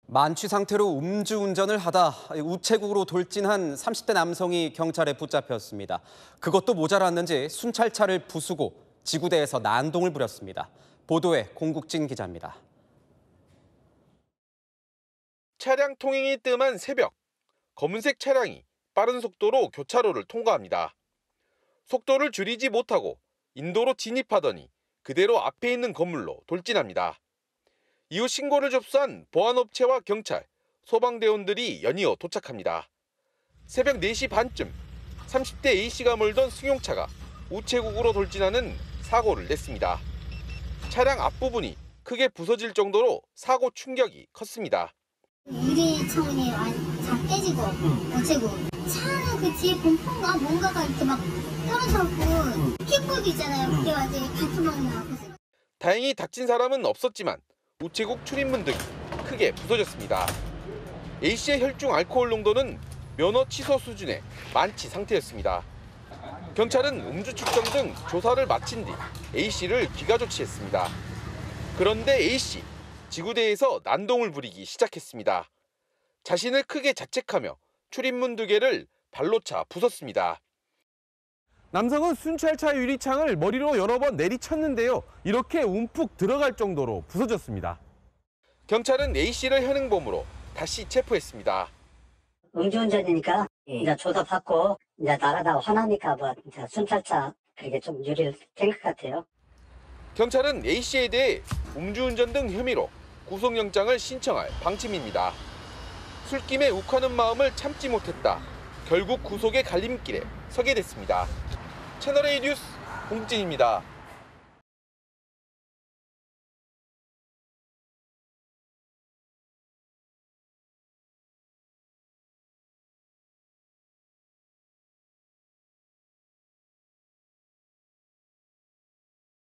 만취 상태로 음주운전을 하다 우체국으로 돌진한 30대 남성이 경찰에 붙잡혔습니다. 그것도 모자랐는지 순찰차를 부수고 지구대에서 난동을 부렸습니다. 보도에 공국진 기자입니다. 차량 통행이 뜸한 새벽, 검은색 차량이 빠른 속도로 교차로를 통과합니다. 속도를 줄이지 못하고 인도로 진입하더니 그대로 앞에 있는 건물로 돌진합니다. 이후 신고를 접수한 보안업체와 경찰, 소방대원들이 연이어 도착합니다. 새벽 4시 반쯤 30대 A씨가 몰던 승용차가 우체국으로 돌진하는 사고를 냈습니다. 차량 앞부분이 크게 부서질 정도로 사고 충격이 컸습니다. 유리창문이 다 깨지고 우체국 차는 그 뒤에 본폰가 뭔가가 이렇게 막 떨어져갖고 킥보드 있잖아요. 그게 완전히 반토막이 나고. 다행히 다친 사람은 없었지만 우체국 출입문 등이 크게 부서졌습니다. A씨의 혈중 알코올 농도는 면허 취소 수준의 만취 상태였습니다. 경찰은 음주 측정 등 조사를 마친 뒤 A씨를 귀가 조치했습니다. 그런데 A씨, 지구대에서 난동을 부리기 시작했습니다. 자신을 크게 자책하며 출입문 2개를 발로 차 부쉈습니다. 남성은 순찰차 유리창을 머리로 여러 번 내리쳤는데요. 이렇게 움푹 들어갈 정도로 부서졌습니다. 경찰은 A씨를 현행범으로 다시 체포했습니다. 음주운전이니까 이제 조사받고 이제 나가다 화나니까 뭐 이제 순찰차 그게 좀 유리를 뗀 것 같아요. 경찰은 A씨에 대해 음주운전 등 혐의로 구속영장을 신청할 방침입니다. 술김에 욱하는 마음을 참지 못했다. 결국 구속의 갈림길에 서게 됐습니다. 채널A 뉴스 공국진입니다.